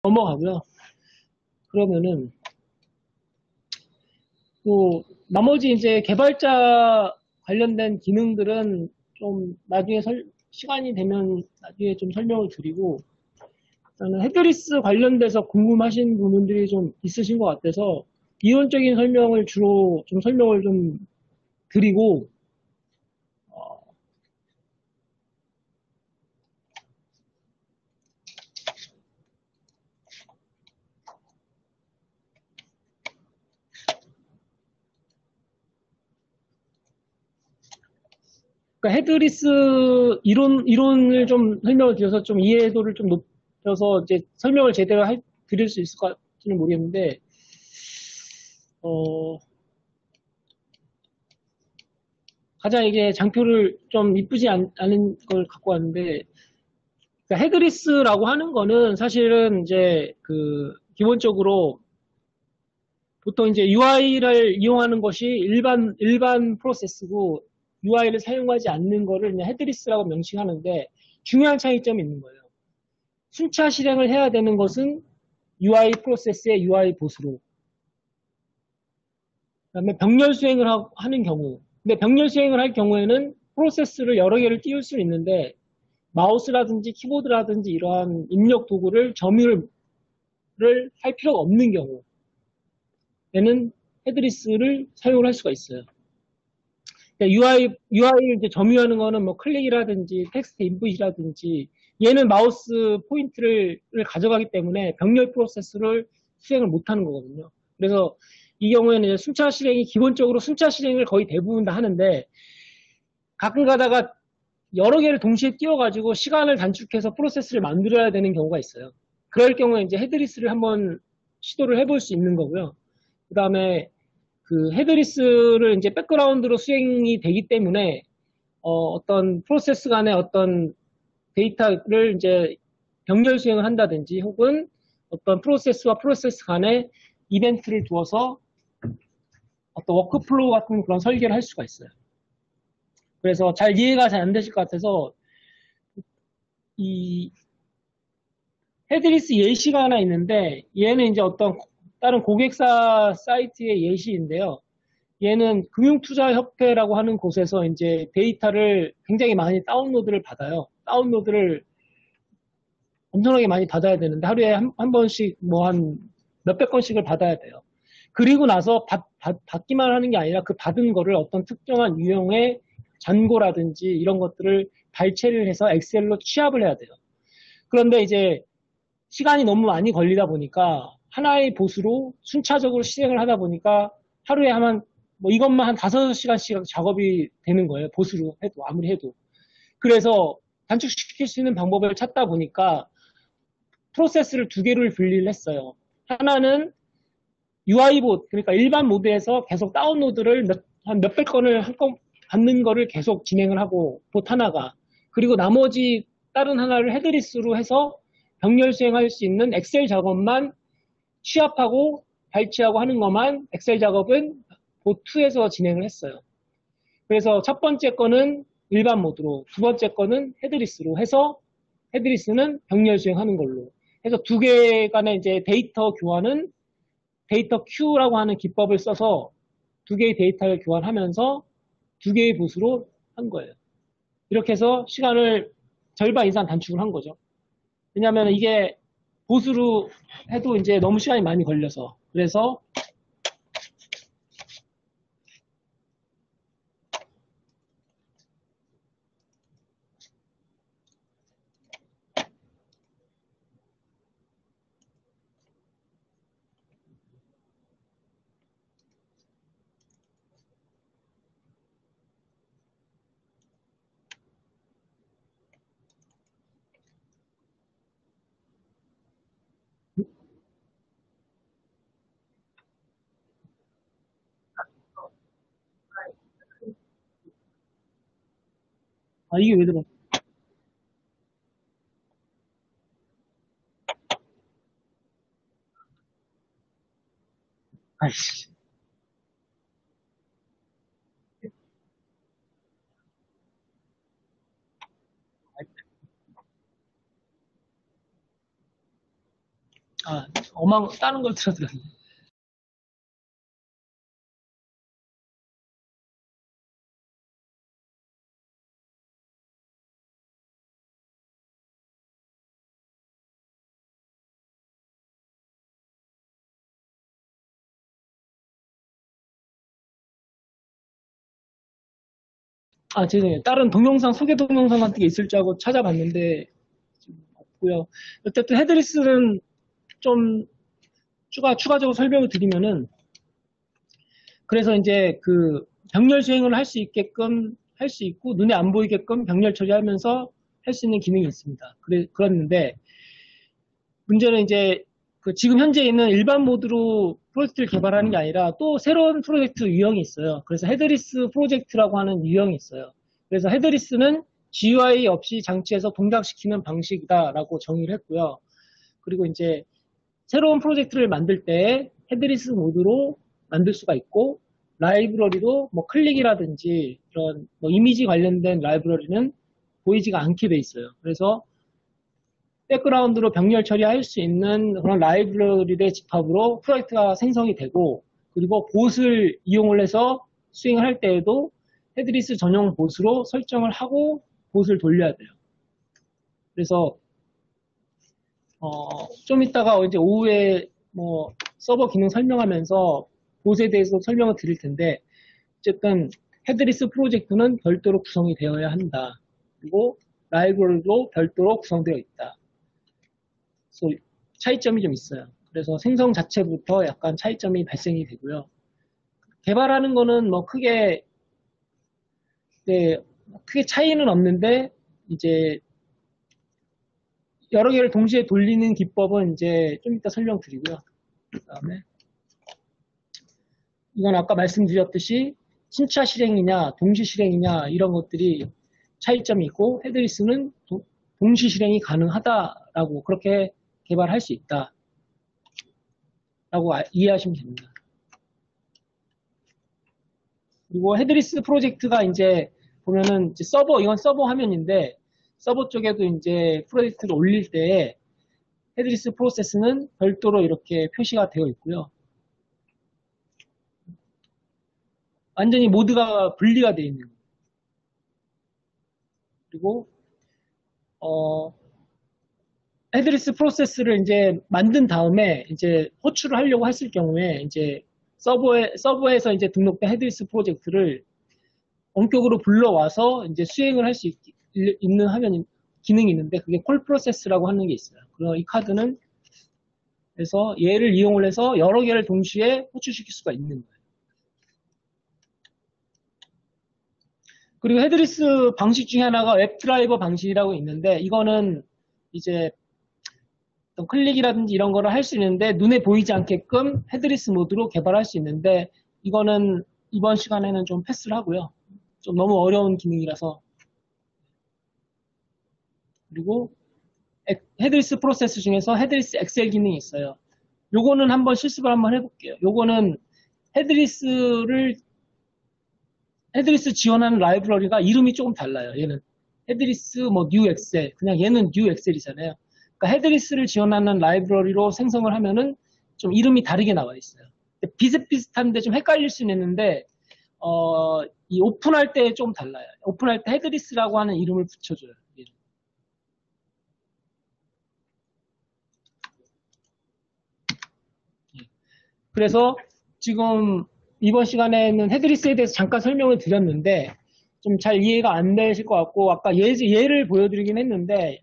넘어가고요. 그러면은 또 나머지 이제 개발자 관련된 기능들은 좀 나중에 시간이 되면 나중에 좀 설명을 드리고, 저는 헤드리스 관련돼서 궁금하신 부분들이 좀 있으신 것 같아서 이론적인 설명을 주로 좀 설명을 좀 드리고, 어, 그러니까 헤드리스 이론을 좀 설명을 드려서 좀 이해도를 좀 높여서 이제 설명을 제대로 드릴 수 있을지는 모르겠는데, 어, 가장 이게 장표를 좀 이쁘지 않은 걸 갖고 왔는데, 그러니까 헤드리스라고 하는 거는 사실은 이제 그 기본적으로 보통 이제 UI를 이용하는 것이 일반 프로세스고 UI를 사용하지 않는 거를 그냥 헤드리스라고 명칭하는데 중요한 차이점이 있는 거예요. 순차 실행을 해야 되는 것은 UI 프로세스의 UI 보스로. 그다음에 병렬 수행을 하는 경우. 근데 병렬 수행을 할 경우에는 프로세스를 여러 개를 띄울 수 있는데 마우스라든지 키보드라든지 이러한 입력 도구를 점유를 할 필요가 없는 경우에는 헤드리스를 사용을 할 수가 있어요. UI를 이제 점유하는 거는 뭐 클릭이라든지 텍스트 인풋이라든지 얘는 마우스 포인트를 가져가기 때문에 병렬 프로세스를 수행을 못하는 거거든요. 그래서 이 경우에는 이제 순차 실행이 기본적으로 순차 실행을 거의 대부분 다 하는데 가끔 가다가 여러 개를 동시에 띄워가지고 시간을 단축해서 프로세스를 만들어야 되는 경우가 있어요. 그럴 경우에 이제 헤드리스를 한번 시도를 해볼 수 있는 거고요. 그 다음에 그 헤드리스를 이제 백그라운드로 수행이 되기 때문에 어떤 프로세스 간의 어떤 데이터를 이제 병렬 수행을 한다든지 혹은 어떤 프로세스와 프로세스 간에 이벤트를 두어서 어떤 워크플로우 같은 그런 설계를 할 수가 있어요. 그래서 잘 이해가 잘 안 되실 것 같아서 이 헤드리스 예시가 하나 있는데 얘는 이제 어떤 다른 고객사 사이트의 예시인데요. 얘는 금융투자협회라고 하는 곳에서 이제 데이터를 굉장히 많이 다운로드를 받아요. 다운로드를 엄청나게 많이 받아야 되는데 하루에 한 번씩 뭐 한 몇백 건씩을 받아야 돼요. 그리고 나서 받기만 하는 게 아니라 그 받은 거를 어떤 특정한 유형의 잔고라든지 이런 것들을 발췌를 해서 엑셀로 취합을 해야 돼요. 그런데 이제 시간이 너무 많이 걸리다 보니까 하나의 보수로 순차적으로 실행을 하다 보니까 하루에 뭐 이것만 한 5시간씩 작업이 되는 거예요. 보수로 해도, 아무리 해도. 그래서 단축시킬 수 있는 방법을 찾다 보니까 프로세스를 두 개를 분리를 했어요. 하나는 UI 봇, 그러니까 일반 모드에서 계속 다운로드를 한 몇백 건을 받는 거를 계속 진행을 하고, 봇 하나가. 그리고 나머지 다른 하나를 헤드리스로 해서 병렬 수행할 수 있는 엑셀 작업만 취합하고 발췌하고 하는 것만 엑셀 작업은 봇2에서 진행을 했어요. 그래서 첫 번째 거는 일반 모드로, 두 번째 거는 헤드리스로 해서 헤드리스는 병렬 수행하는 걸로 해서 두 개 간의 이제 데이터 교환은 데이터 큐라고 하는 기법을 써서 두 개의 데이터를 교환하면서 두 개의 봇으로 한 거예요. 이렇게 해서 시간을 절반 이상 단축을 한 거죠. 왜냐하면 이게 봇으로 해도 이제 너무 시간이 많이 걸려서. 그래서 이게 왜 들어? 아이씨. 아, 다른 걸 들어들었네. 아, 죄송해요. 다른 동영상, 소개 동영상 같은 게 있을 줄 알고 찾아봤는데, 없고요. 어쨌든 헤드리스는 좀 추가적으로 설명을 드리면은, 그래서 이제 그 병렬 수행을 할 수 있게끔 할 수 있고, 눈에 안 보이게끔 병렬 처리하면서 할 수 있는 기능이 있습니다. 그랬는데, 문제는 이제 그 지금 현재 있는 일반 모드로 프로젝트를 개발하는 게 아니라 또 새로운 프로젝트 유형이 있어요. 그래서 헤드리스 프로젝트라고 하는 유형이 있어요. 그래서 헤드리스는 GUI 없이 장치에서 동작시키는 방식이다라고 정의를 했고요. 그리고 이제 새로운 프로젝트를 만들 때 헤드리스 모드로 만들 수가 있고 라이브러리도 뭐 클릭이라든지 이런 뭐 이미지 관련된 라이브러리는 보이지가 않게 돼 있어요. 그래서 백그라운드로 병렬 처리할 수 있는 그런 라이브러리의 집합으로 프로젝트가 생성이 되고 그리고 봇을 이용을 해서 스윙을 할 때에도 헤드리스 전용 봇으로 설정을 하고 봇을 돌려야 돼요. 그래서 좀 이따가 이제 오후에 뭐 서버 기능 설명하면서 봇에 대해서 설명을 드릴 텐데 어쨌든 헤드리스 프로젝트는 별도로 구성이 되어야 한다. 그리고 라이브러리도 별도로 구성되어 있다. 그래서 차이점이 좀 있어요. 그래서 생성 자체부터 약간 차이점이 발생이 되고요. 개발하는 거는 뭐 네, 크게 차이는 없는데 이제 여러 개를 동시에 돌리는 기법은 이제 좀 이따 설명드리고요. 그다음에 이건 아까 말씀드렸듯이 순차 실행이냐 동시 실행이냐 이런 것들이 차이점이 있고 헤드리스는 동시 실행이 가능하다라고 그렇게 개발할 수 있다라고 이해하시면 됩니다. 그리고 헤드리스 프로젝트가 이제 보면은 이제 이건 서버 화면인데 서버 쪽에도 이제 프로젝트를 올릴 때 헤드리스 프로세스는 별도로 이렇게 표시가 되어 있고요. 완전히 모드가 분리가 되어 있는 거예요. 그리고 헤드리스 프로세스를 이제 만든 다음에 이제 호출을 하려고 했을 경우에 이제 서버에서 이제 등록된 헤드리스 프로젝트를 원격으로 불러와서 이제 수행을 할 수 있는 기능이 있는데 그게 콜 프로세스라고 하는 게 있어요. 그래서 이 카드는 그래서 얘를 이용을 해서 여러 개를 동시에 호출시킬 수가 있는 거예요. 그리고 헤드리스 방식 중에 하나가 웹드라이버 방식이라고 있는데 이거는 이제 클릭이라든지 이런 거를 할 수 있는데 눈에 보이지 않게끔 헤드리스 모드로 개발할 수 있는데 이거는 이번 시간에는 좀 패스를 하고요. 좀 너무 어려운 기능이라서 그리고 헤드리스 프로세스 중에서 헤드리스 엑셀 기능이 있어요. 요거는 한번 실습을 한번 해볼게요. 요거는 헤드리스를 헤드리스 지원하는 라이브러리가 이름이 조금 달라요. 얘는 헤드리스 뭐 뉴 엑셀 그냥 얘는 뉴 엑셀이잖아요. 그러니까 헤드리스를 지원하는 라이브러리로 생성을 하면은 좀 이름이 다르게 나와 있어요. 비슷비슷한데 좀 헷갈릴 수는 있는데 이 오픈할 때 좀 달라요. 오픈할 때 헤드리스라고 하는 이름을 붙여줘요. 그래서 지금 이번 시간에는 헤드리스에 대해서 잠깐 설명을 드렸는데 좀 잘 이해가 안 되실 것 같고 아까 예를 보여드리긴 했는데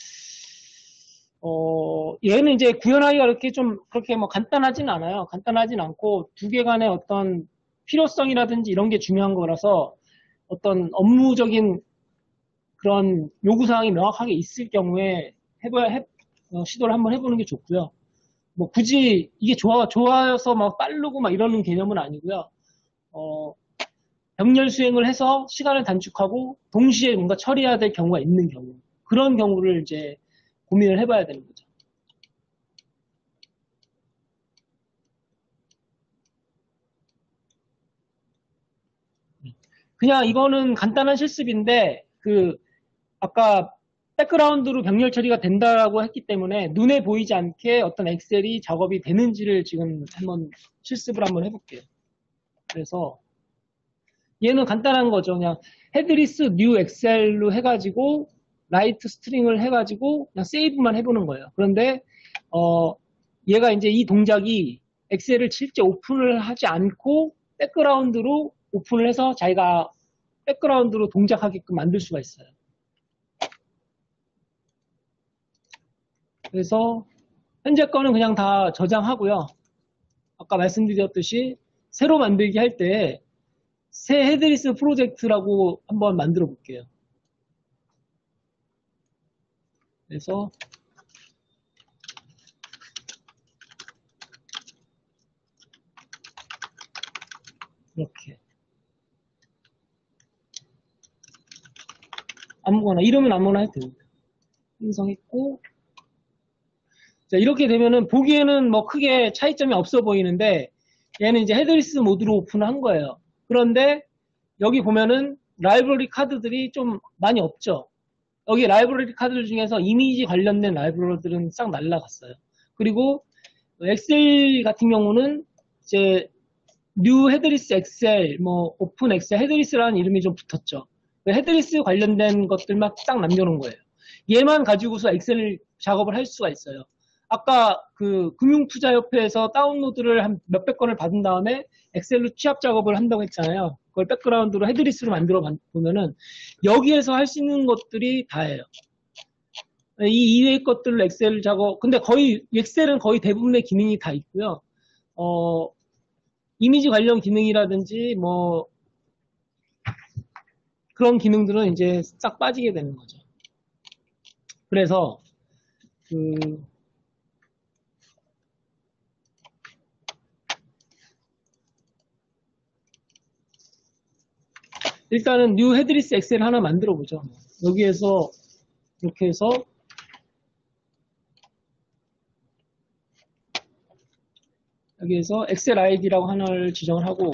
얘는 이제 구현하기가 그렇게 뭐 간단하진 않아요. 간단하진 않고 두 개 간의 어떤 필요성이라든지 이런 게 중요한 거라서 어떤 업무적인 그런 요구사항이 명확하게 있을 경우에 시도를 한번 해보는 게 좋고요. 뭐 굳이 이게 좋아서 막 빠르고 막 이러는 개념은 아니고요. 어, 병렬 수행을 해서 시간을 단축하고 동시에 뭔가 처리해야 될 경우가 있는 경우. 그런 경우를 이제 고민을 해봐야 되는 거죠. 그냥 이거는 간단한 실습인데, 아까 백그라운드로 병렬 처리가 된다라고 했기 때문에 눈에 보이지 않게 어떤 엑셀이 작업이 되는지를 지금 한번 실습을 한번 해볼게요. 그래서 얘는 간단한 거죠. 그냥 헤드리스 뉴 엑셀로 해가지고 라이트 스트링을 해가지고 그냥 세이브만 해보는 거예요. 그런데 얘가 이제 이 동작이 엑셀을 실제 오픈을 하지 않고 백그라운드로 오픈을 해서 자기가 백그라운드로 동작하게끔 만들 수가 있어요. 그래서 현재 거는 그냥 다 저장하고요. 아까 말씀드렸듯이 새로 만들기 할 때 새 헤드리스 프로젝트라고 한번 만들어 볼게요. 그래서 이렇게 아무거나 이름은 아무거나 해도 됩니다. 생성했고 자, 이렇게 되면은 보기에는 뭐 크게 차이점이 없어 보이는데 얘는 이제 헤드리스 모드로 오픈한 거예요. 그런데 여기 보면은 라이브러리 카드들이 좀 많이 없죠. 여기 라이브러리 카드들 중에서 이미지 관련된 라이브러리들은 싹 날라갔어요. 그리고 엑셀 같은 경우는 이제 뉴 헤드리스 엑셀, 뭐 오픈 엑셀 헤드리스라는 이름이 좀 붙었죠. 헤드리스 관련된 것들만 싹 남겨놓은 거예요. 얘만 가지고서 엑셀 작업을 할 수가 있어요. 아까 그 금융투자협회에서 다운로드를 한 몇백 건을 받은 다음에 엑셀로 취합 작업을 한다고 했잖아요. 그걸 백그라운드로 헤드리스로 만들어 보면은 여기에서 할 수 있는 것들이 다예요. 이 이외의 것들을 엑셀 작업, 근데 거의 엑셀은 거의 대부분의 기능이 다 있고요. 이미지 관련 기능이라든지 뭐 그런 기능들은 이제 싹 빠지게 되는 거죠. 그래서 일단은 뉴 헤드리스 엑셀 하나 만들어 보죠. 여기에서 이렇게 해서 여기에서 엑셀 아이디라고 하나를 지정을 하고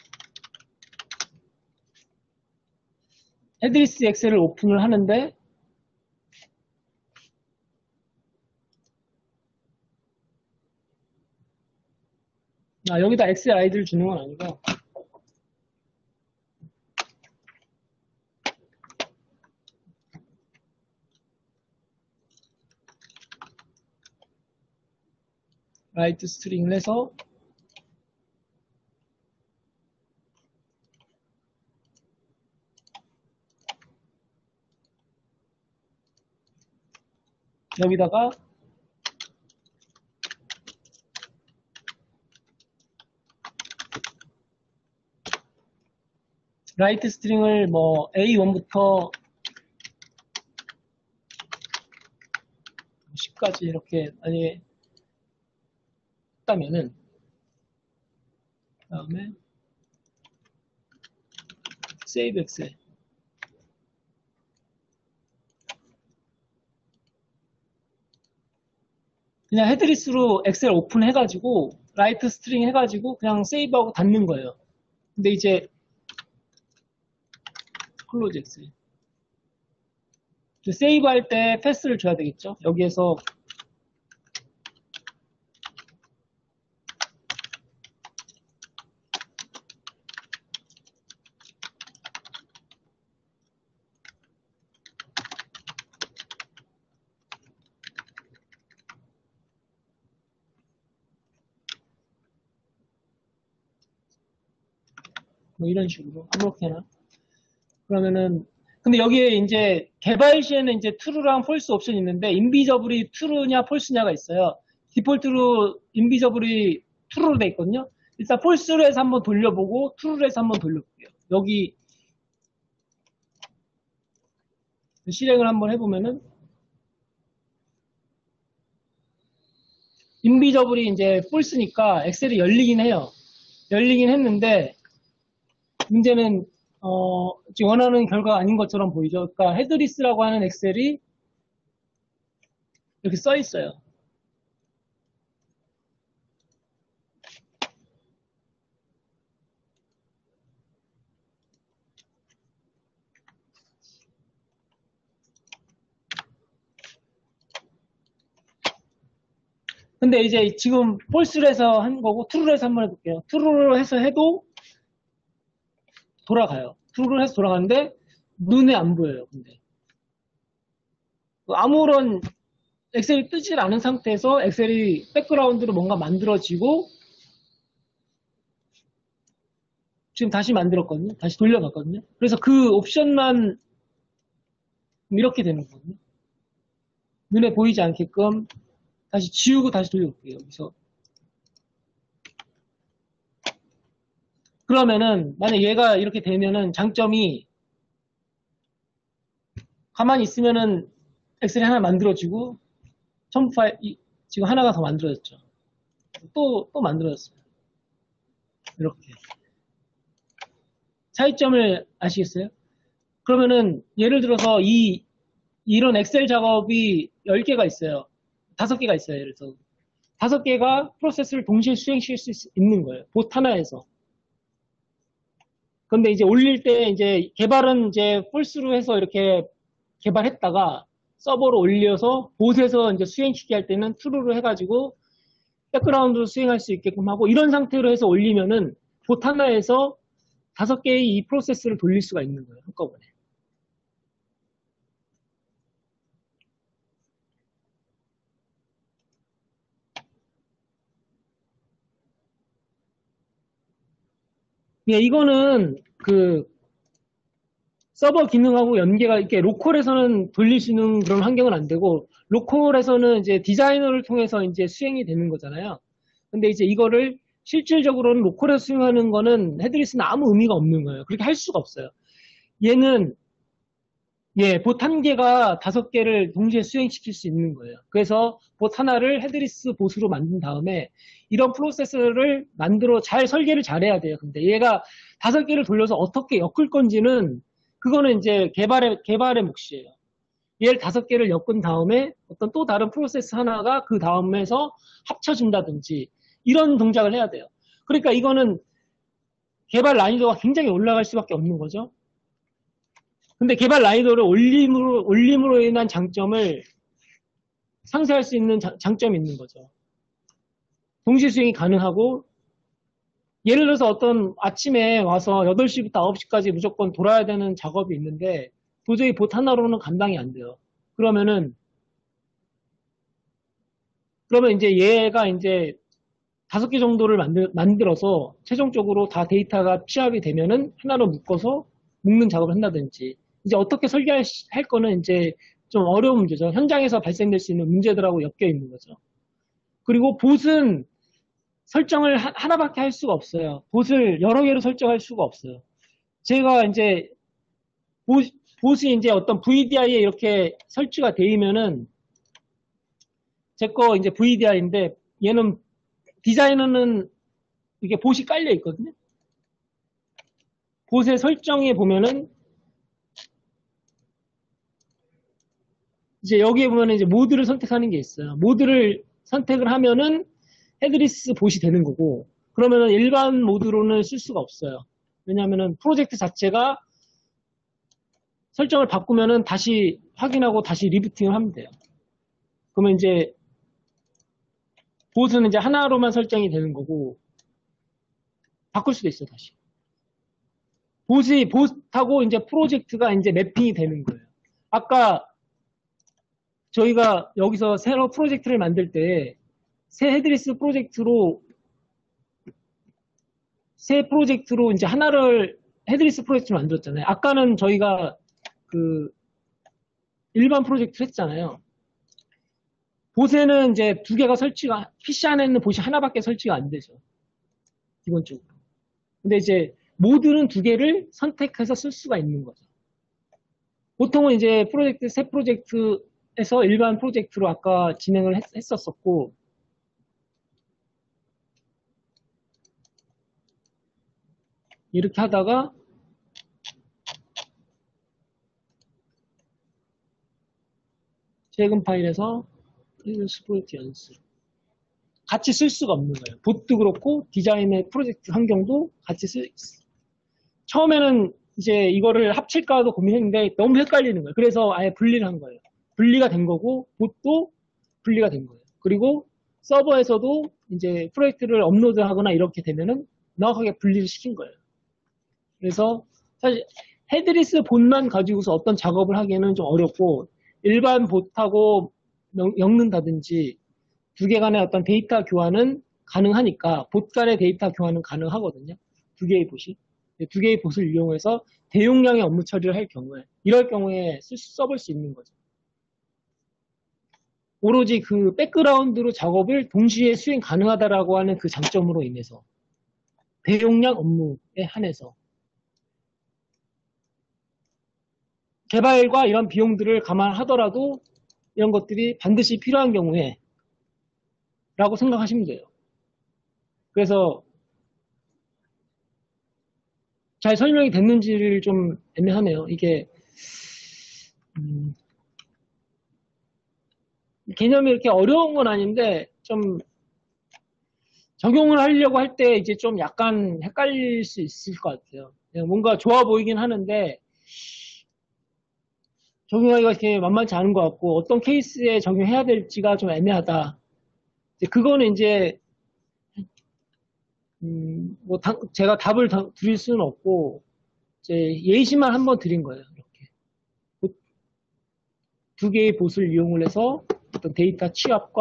헤드리스 엑셀을 오픈을 하는데 여기다 엑셀 아이디를 주는 건 아니고 라이트 스트링을 해서 여기다가 라이트 스트링을 뭐 A1부터 10까지 이렇게 만약에 했다면은 그 다음에 세이브 엑셀 그냥 헤드리스로 엑셀 오픈 해가지고 라이트 스트링 해가지고 그냥 세이브하고 닫는 거예요. 근데 이제 클로즈 엑셀 세이브 할 때 패스를 줘야 되겠죠. 여기에서 뭐 이런 식으로 아무렇게나 그러면은 근데 여기에 이제 개발 시에는 이제 true랑 false 옵션이 있는데 인비저블이 true냐 false냐가 있어요. 디폴트로 인비저블이 true로 돼 있거든요. 일단 false로 해서 한번 돌려보고 true로 해서 한번 돌려볼게요. 여기 실행을 한번 해보면은 인비저블이 이제 false니까 엑셀이 열리긴 해요. 열리긴 했는데 문제는 지금 원하는 결과가 아닌 것처럼 보이죠. 그러니까 헤드리스라고 하는 엑셀이 이렇게 써 있어요. 근데 이제 지금 폴스를 해서 한 거고 true를 해서 한번 해볼게요. true를 해서 해도 돌아가요. true를 해서 돌아가는데 눈에 안 보여요. 근데 아무런 엑셀이 뜨질 않은 상태에서 엑셀이 백그라운드로 뭔가 만들어지고 지금 다시 만들었거든요. 다시 돌려봤거든요. 그래서 그 옵션만 이렇게 되는 거거든요. 눈에 보이지 않게끔 다시 지우고 다시 돌려볼게요. 여기서 그러면은 만약 얘가 이렇게 되면은 장점이 가만히 있으면은 엑셀이 하나 만들어지고 첨부 파일 지금 하나가 더 만들어졌죠. 또 만들어졌어요. 이렇게 차이점을 아시겠어요? 그러면은 예를 들어서 이런 엑셀 작업이 10개가 있어요. 5개가 있어요. 예를 들어서 5개가 프로세스를 동시에 수행시킬 수 있는 거예요. 봇 하나에서. 근데 이제 올릴 때 이제 개발은 이제 폴스로 해서 이렇게 개발했다가 서버로 올려서 봇에서 이제 수행시키게 할 때는 트루로 해가지고 백그라운드로 수행할 수 있게끔 하고 이런 상태로 해서 올리면은 봇 하나에서 5개의 이 프로세스를 돌릴 수가 있는 거예요. 한꺼번에. 예, 이거는 그 서버 기능하고 연계가 이렇게 로컬에서는 돌릴 수 있는 그런 환경은 안 되고 로컬에서는 이제 디자이너를 통해서 이제 수행이 되는 거잖아요. 근데 이제 이거를 실질적으로는 로컬에서 수행하는 거는 헤드리스는 아무 의미가 없는 거예요. 그렇게 할 수가 없어요. 얘는 예, 봇 한 개가 5개를 동시에 수행시킬 수 있는 거예요. 그래서 봇 하나를 헤드리스 봇으로 만든 다음에 이런 프로세스를 만들어 잘 설계를 잘해야 돼요. 근데 얘가 5개를 돌려서 어떻게 엮을 건지는 그거는 이제 개발의 몫이에요. 얘를 5개를 엮은 다음에 어떤 또 다른 프로세스 하나가 그 다음에서 합쳐진다든지 이런 동작을 해야 돼요. 그러니까 이거는 개발 난이도가 굉장히 올라갈 수밖에 없는 거죠. 근데 개발 난이도를 올림으로 인한 장점을 상쇄할 수 있는 장점이 있는 거죠. 동시 수행이 가능하고 예를 들어서 어떤 아침에 와서 8시부터 9시까지 무조건 돌아야 되는 작업이 있는데 도저히 봇 하나로는 감당이 안 돼요. 그러면 이제 얘가 이제 5개 정도를 만들어서 최종적으로 다 데이터가 취합이 되면은 하나로 묶어서 묶는 작업을 한다든지 이제 어떻게 설계할 거는 이제 좀 어려운 문제죠. 현장에서 발생될 수 있는 문제들하고 엮여 있는 거죠. 그리고 봇은 설정을 하나밖에 할 수가 없어요. 봇을 여러 개로 설정할 수가 없어요. 제가 이제 봇이 이제 어떤 VDI에 이렇게 설치가 되면은 제 거 이제 VDI인데 얘는 디자이너는 이게 봇이 깔려 있거든요. 봇의 설정에 보면은 이제 여기에 보면 이제 모드를 선택하는 게 있어요. 모드를 선택을 하면은 헤드리스 봇이 되는 거고 그러면은 일반 모드로는 쓸 수가 없어요. 왜냐하면은 프로젝트 자체가 설정을 바꾸면은 다시 확인하고 다시 리부팅을 하면 돼요. 그러면 이제 봇은 이제 하나로만 설정이 되는 거고 바꿀 수도 있어요, 다시. 봇하고 이제 프로젝트가 이제 매핑이 되는 거예요. 아까 저희가 여기서 새로 프로젝트를 만들 때 새 헤드리스 프로젝트로 이제 하나를 헤드리스 프로젝트를 만들었잖아요. 아까는 저희가 그 일반 프로젝트를 했잖아요. 봇에는 이제 2개가 설치가 PC 안에는 봇이 하나밖에 설치가 안 되죠. 기본적으로. 근데 이제 모드는 2개를 선택해서 쓸 수가 있는 거죠. 보통은 이제 새 프로젝트에서 일반 프로젝트로 아까 진행을 했었었고 이렇게 하다가 최근 파일에서 프로젝트 연습 같이 쓸 수가 없는 거예요. 봇도 그렇고 디자인의 프로젝트 환경도 같이 쓸 수 있어요. 처음에는 이제 이거를 합칠까도 고민했는데 너무 헷갈리는 거예요. 그래서 아예 분리를 한 거예요. 분리가 된 거고 봇도 분리가 된 거예요. 그리고 서버에서도 이제 프로젝트를 업로드하거나 이렇게 되면은 명확하게 분리를 시킨 거예요. 그래서 사실 헤드리스 봇만 가지고서 어떤 작업을 하기에는 좀 어렵고 일반 봇하고 엮는다든지 두 개 간의 어떤 데이터 교환은 가능하니까 봇 간의 데이터 교환은 가능하거든요. 두 개의 봇이. 두 개의 봇을 이용해서 대용량의 업무 처리를 할 경우에 이럴 경우에 써볼 수 있는 거죠. 오로지 그 백그라운드로 작업을 동시에 수행 가능하다라고 하는 그 장점으로 인해서 대용량 업무에 한해서 개발과 이런 비용들을 감안하더라도 이런 것들이 반드시 필요한 경우에 라고 생각하시면 돼요. 그래서 잘 설명이 됐는지를 좀 애매하네요. 이게 개념이 이렇게 어려운 건 아닌데 좀 적용을 하려고 할 때 이제 좀 약간 헷갈릴 수 있을 것 같아요. 뭔가 좋아 보이긴 하는데 적용하기가 이렇게 만만치 않은 것 같고 어떤 케이스에 적용해야 될지가 좀 애매하다. 그거는 이제 뭐 제가 답을 드릴 수는 없고 이제 예시만 한번 드린 거예요. 이렇게 두 개의 봇을 이용을 해서 어떤 데이터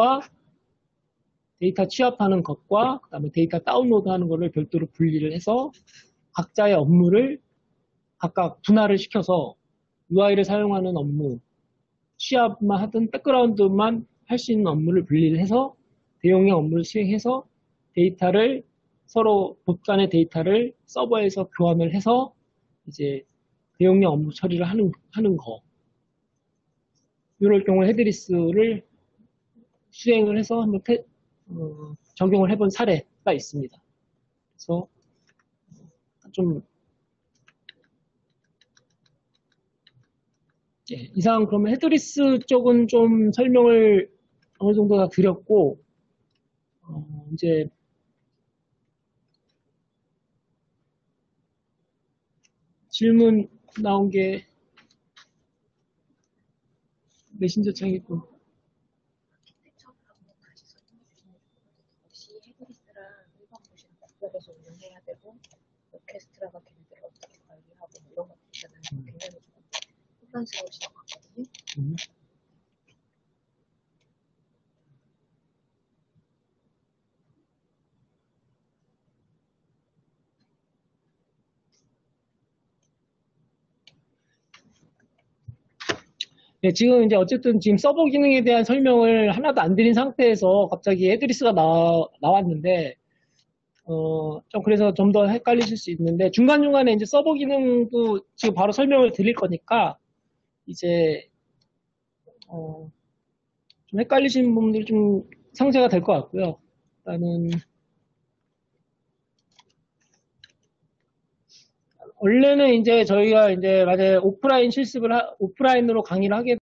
취합하는 것과 그다음에 데이터 다운로드하는 것을 별도로 분리를 해서 각자의 업무를 각각 분할을 시켜서 UI를 사용하는 업무, 취합만 하든 백그라운드만 할 수 있는 업무를 분리를 해서 대용량 업무를 수행해서 데이터를 서로 봇 간의 데이터를 서버에서 교환을 해서 이제 대용량 업무 처리를 하는 거. 이럴 경우에 헤드리스를 수행을 해서 한번 적용을 해본 사례가 있습니다. 그래서 좀 이상 그러면 헤드리스 쪽은 좀 설명을 어느 정도 다 드렸고 이제 질문 나온 게 메신저 창이 또 혹시 헤드리스랑 일반 보시는 각별해서 운영해야 되고 오케스트라가 걔네들을 어떻게 관리하고 이런 것들 있잖아요. 굉장히 좀 혼란스러우신 것 같거든요. 네, 지금 이제 어쨌든 지금 서버 기능에 대한 설명을 하나도 안 드린 상태에서 갑자기 헤드리스가 나왔는데, 좀 그래서 좀 더 헷갈리실 수 있는데, 중간중간에 이제 서버 기능도 지금 바로 설명을 드릴 거니까, 이제, 좀 헷갈리시는 부분들이 좀 상쇄가 될 것 같고요. 일단은, 원래는 이제 저희가 이제 만약에 오프라인으로 강의를 하게